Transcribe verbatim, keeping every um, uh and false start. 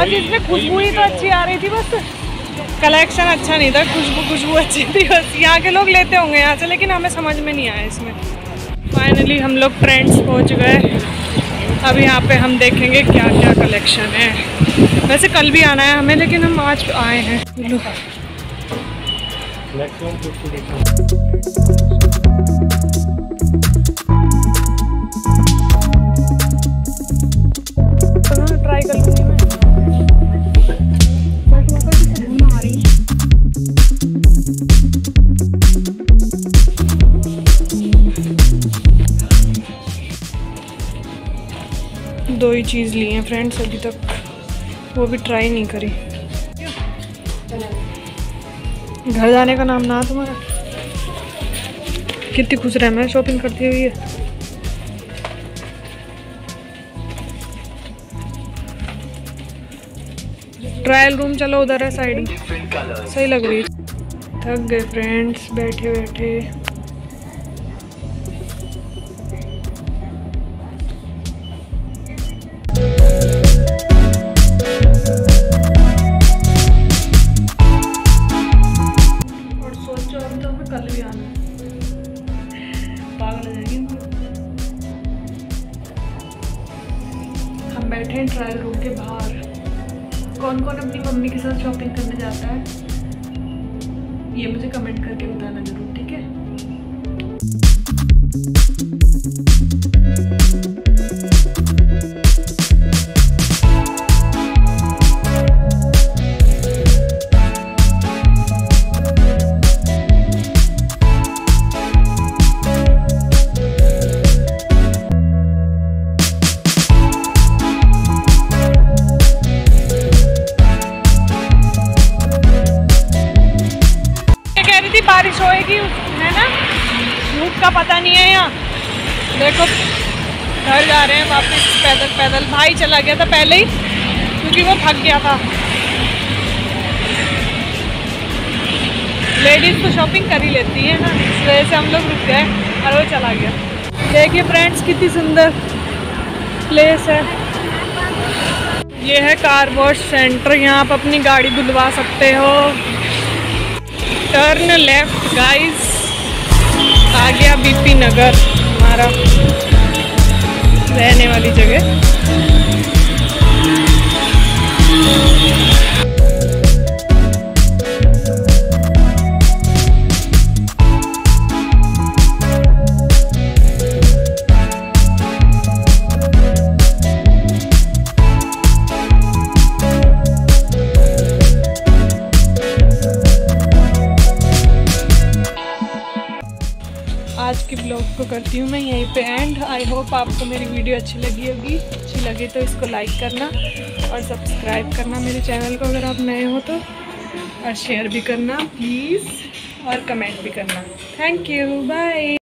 बस इसमें खुशबू ही तो अच्छी आ रही थी, बस कलेक्शन अच्छा नहीं था, खुशबू खुशबू अच्छी थी बस। यहाँ के लोग लेते होंगे यहाँ से, लेकिन हमें समझ में नहीं आया इसमें। फाइनली हम लोग ट्रेंड्स पहुँच गए। अब यहाँ पे हम देखेंगे क्या क्या कलेक्शन है। वैसे कल भी आना है हमें, लेकिन हम आज आए हैं। ट्राई कर लूँगी मैं। दो ही चीज़ ली हैं फ्रेंड्स अभी तक, वो भी ट्राई नहीं करी। घर जाने का नाम ना तुम्हारा। कितनी खुश रहे मैं शॉपिंग करती हुई है। ट्रायल रूम चलो उधर है साइड में, सही लग रही है। थक गए फ्रेंड्स बैठे बैठे। और सोचो अब तो हमें कल भी आना है, पागल हो जाएगी। हम बैठे हैं ट्रायल रूम के बाहर। कौन कौन अपनी मम्मी के साथ शॉपिंग करने जाता है ये मुझे कमेंट करके बताना जरूर, ठीक है। बारिश होएगी है ना, धूप का पता नहीं है यहाँ। देखो घर जा रहे हैं वापस पैदल पैदल। भाई चला गया था पहले ही क्योंकि वो थक गया था। लेडीज तो शॉपिंग कर ही लेती है ना, इस वजह से हम लोग रुक गए और वो चला गया। देखिए फ्रेंड्स कितनी सुंदर प्लेस है। ये है कार वॉश सेंटर, यहाँ आप अपनी गाड़ी धुलवा सकते हो। टर्न लेफ्ट गाइस, आ गया बीपी नगर हमारा रहने वाली जगह। आज के ब्लॉग को करती हूँ मैं यहीं पे एंड। आई होप आपको मेरी वीडियो अच्छी लगी होगी। अच्छी लगी तो इसको लाइक करना और सब्सक्राइब करना मेरे चैनल को अगर आप नए हो तो, और शेयर भी करना प्लीज़, और कमेंट भी करना। Thank you, bye.